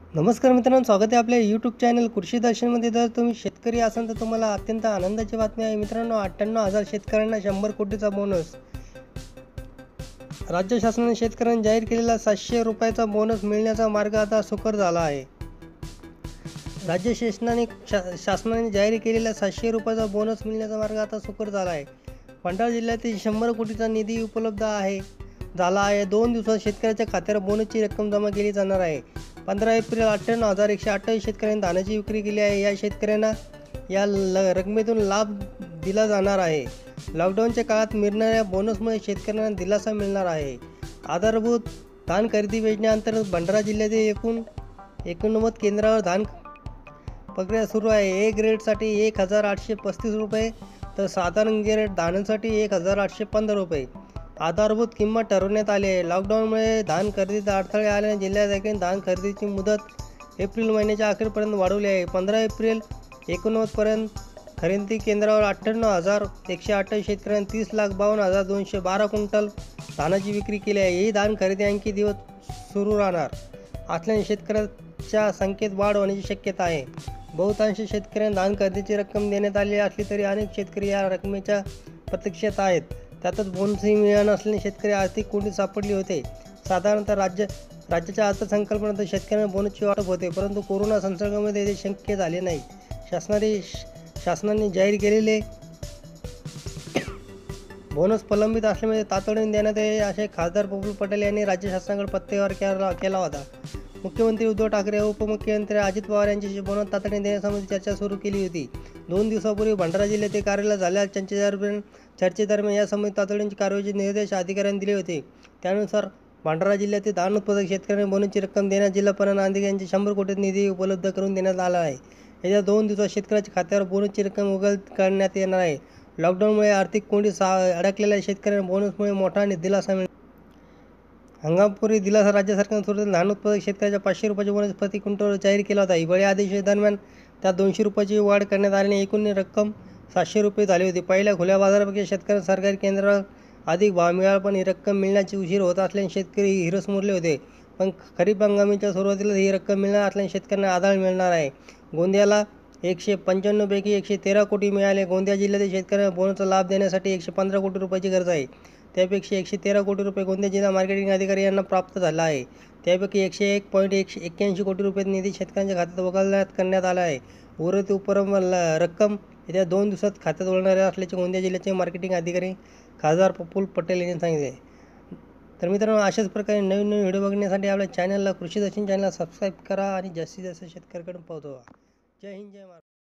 नमस्कार मित्रांनो, स्वागत आहे आपल्या यूट्यूब चॅनल कृषी दर्शनमध्ये. जर तुम्ही शेतकरी असाल तर तुम्हाला अत्यंत आनंदाची बातमी आहे मित्रांनो. 98,000 शेतकऱ्यांना 100 कोटीचा बोनस. राज्य शासनाने शेतकऱ्यांना जाहीर केलेला 700 रुपयाचा बोनस मिळण्याचा मार्ग आता सुकर झाला आहे. राज्य शासनाने जाहीर केलेला 700 रुपयाचा बोनस मिळण्याचा मार्ग आता सुकर झाला आहे. भंडारा जिल्ह्यातील 100 कोटीचा निधी उपलब्ध झाला आहे. 2 दिवसात शेतकऱ्याच्या खात्यावर बोनसची रक्कम जमा केली जाणार आहे. 15 एप्रिल 98,128 शेतकऱ्यांनी धानाची विक्री केली आहे. या शेतकऱ्यांना या रकमेतून लाभ दिला जाणार आहे. लॉकडाऊनच्या काळात मिळणाऱ्या बोनसमुळे शेतकऱ्यांना दिलासा मिळणार आहे. आधारभूत धान खरेदी योजनेअंतर्गत भंडारा जिल्ह्यातील 89 केंद्रावर धान प्रक्रिया सुरू आहे. ए ग्रेडसाठी 1,835 रुपये तर साधारण ग्रेड धानासाठी 1,815 रुपये आधारभूत किंमत ठरवण्यात आली आहे. लॉकडाऊनमुळे धान खरेदीत अडथळे आल्याने जिल्ह्यात धान खरेदीची मुदत एप्रिल महिन्याच्या अखेरपर्यंत वाढवली आहे. 15 एप्रिल 89 पर्यंत खरेदी केंद्रावर 98,128 शेतकऱ्यांनी 30,52,212 क्विंटल धानाची विक्री केली आहे. ही धान खरेदी आणखी दिवस सुरू राहणार असल्याने शेतकऱ्यांच्या संख्येत वाढ होण्याची शक्यता आहे. बहुतांश शेतकऱ्यांना धान खरेदीची रक्कम देण्यात आली असली तरी अनेक शेतकरी या रकमेच्या प्रतीक्षेत आहेत. त्यातच बोनसही मिळाला नसल्याने शेतकरी आर्थिक कोंडीत सापडले होते. साधारणतः राज्याच्या अर्थसंकल्पानंतर शेतकऱ्यांना बोनसची वाटप होते, परंतु कोरोना संसर्गामुळे ते शक्य झाले नाही. शासनाने जाहीर केलेले बोनस प्रलंबित असल्यामुळे तातडीने देण्यात यावे असे खासदार प्रफुल्ल पटेल यांनी राज्य शासनाकडे पत्रव्यवहार केला होता. मुख्यमंत्री उद्धव ठाकरे व उपमुख्यमंत्री अजित पवार यांच्याशी बोनस तातडीने देण्यासंबंधी चर्चा सुरू केली होती. 2 दिवसापूर्वी भंडारा जिल्ह्यातील कार्यालयात झालेल्या चर्चेदरम्यान यासंबंधी तातडीची कारवाईचे निर्देश अधिकाऱ्यांनी दिले होते. त्यानुसार भंडारा जिल्ह्यातील धान उत्पादक शेतकऱ्यांना बोनसची रक्कम देण्यास जिल्हा परिवहन अधिकाऱ्यांचे 100 कोटी निधी उपलब्ध करून देण्यात आला आहे. येत्या 2 दिवसात शेतकऱ्याच्या खात्यावर बोनसची रक्कम करण्यात येणार आहे. लॉकडाऊनमुळे आर्थिक कोंडीत अडकलेल्या शेतकऱ्यांना बोनसमुळे मोठा दिलासा मिळणार. हंगामपूर्वी दिलासा राज्य सरकारने सुरुवातीला धान उत्पादक शेतकऱ्याच्या 500 रुपयाचे बोनस प्रति क्विंटलवर जाहीर केला होता. हिवाळी अधिवेशनादरम्यान त्यात 200 रुपयाची वाढ करण्यात आल्याने एकूण रक्कम 700 रुपये झाली होती. पहिल्या खुल्या बाजारापेक्षा शेतकऱ्यांना सरकारी केंद्रावर अधिक भाव मिळाला, पण ही रक्कम मिळण्याची उशीर होत असल्याने शेतकरी हिरसमुरले होते. पण खरीप हंगामाच्या सुरुवातीला ही रक्कम मिळणार असल्याने शेतकऱ्यांना आधार मिळणार आहे. गोंदियाला 195 पैकी 113 कोटी मिळाले. गोंदिया जिल्ह्यातील शेतकऱ्यांना बोनसचा लाभ देण्यासाठी 115 कोटी रुपयाची गरज आहे. त्यापैकी 113 कोटी रुपये गोंदिया जिल्हा मार्केटिंग अधिकारी यांना प्राप्त झाला आहे. त्यापैकी 101.81 कोटी रुपये निधी शेतकऱ्यांच्या खात्यात वगळण्यात करण्यात आला आहे. उर्वरित रक्कम येत्या 2 दिवसात खात्यात वळणार असल्याचे गोंदिया जिल्ह्याचे मार्केटिंग अधिकारी खासदार प्रफुल्ल पटेल यांनी सांगितले. तर मित्रांनो, अशाच प्रकारे नवीन व्हिडिओ बघण्यासाठी आपल्या चॅनलला कृषी दर्शन चॅनलला सबस्क्राईब करा आणि जास्तीत जास्त शेतकऱ्यांकडून पोहोचवा. जय हिंद, जय महाराष्ट्र.